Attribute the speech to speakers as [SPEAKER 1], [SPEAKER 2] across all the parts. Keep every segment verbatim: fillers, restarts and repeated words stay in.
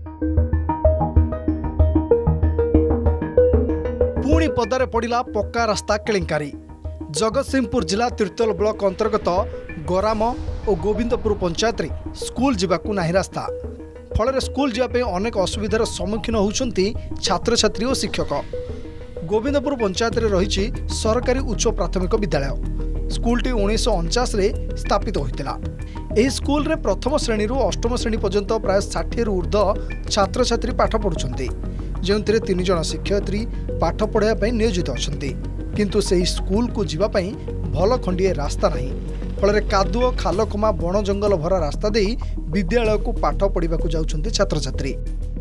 [SPEAKER 1] पुणी पदारे पड़ा पक्का रास्ता केलेंकारी। जगतसिंहपुर जिला तिर्तोल ब्लॉक अंतर्गत गराम और गोविंदपुर पंचायत रे स्कूल जावाकू नाही रास्ता। फल स्कूल जावाई अनेक असुविधार सम्मुखीन होउछंती छात्र छात्री और शिक्षक। गोविंदपुर पंचायत रे रही सरकारी उच्च प्राथमिक विद्यालय। स्कूलटी उन्नीस अणचाश स्थापित होता। यह स्कूल रे प्रथम श्रेणी अष्टम श्रेणी पर्यंत प्राय षाठी रु ऊर्ध्व छात्र छात्री पाठ पढ़ुंट, जो तीन जन शिक्षयित्री पाठ पढ़ाई नियोजित अच्छा, किंतु से स्कूल को जीवाई भल खंडीए रास्ता नहीं। फल कादुओ खालखमा बण जंगल भरा रास्ता दे विद्यालय को पाठ पढ़ा जाउछंती छात्र छात्री।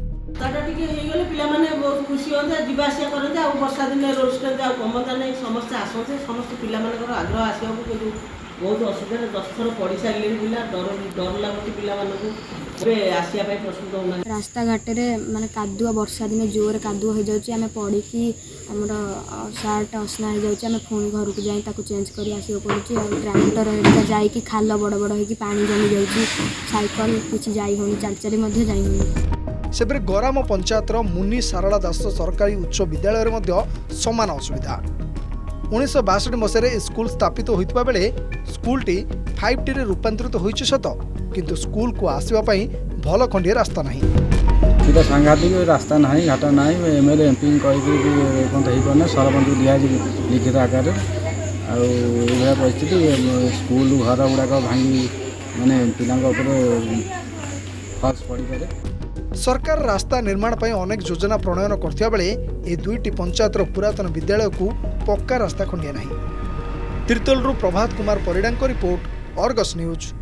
[SPEAKER 2] खुशी होता जावासिया करते वर्षा दिन रोड कमता नहीं समस्त आसते समस्त पिलाकर आग्रह आसवा कि बहुत असुविधा दस थर पढ़ी सारे पिला डर डर लगुच पे आसिया प्रस्तुत होना।
[SPEAKER 3] रास्ता घाटे माने कादुआ वर्षा दिन जोर कादुआ हो जाउची आमे पढ़ी कि हमर शर्ट असना हो जाउची आमे फोन घर को जाई ताको चेंज करी आसियो पड़ुची और ट्रैक्टर हेका जाई कि खाल बड़ बड़ होई कि पानी जमी जाउची साइकिल किछि जाई होनी चाल चाली मध्ये जाई होनी।
[SPEAKER 1] सेपरे गराम पंचायत मुनि सारला दास सरकारी उच्च विद्यालय समान असुविधा। उन्नीस बासठ मसीह स्कूल स्थापित होता बेले स्कूलटी फाइव टी रूपांतरित होती सत, किंतु स्कूल को आसवाई भल खंडीय रास्ता नहीं।
[SPEAKER 4] सीधा सांघातिक रास्ता ना घाट ना एम एल एम पी कहीकना सरपंच को दिखाई लिखित आकार आया परिस्थिति स्कूल घर गुड़ाक भांगी माने पिला फर्श पड़ पारे।
[SPEAKER 1] सरकार रास्ता निर्माण पर अनेक योजना प्रणयन करथिया बेले ए दुईटी पंचायतर पुरातन विद्यालय को पक्का रास्ता खंडिया नहीं। Tirtol Prabhat Kumar Parida report, Argus news.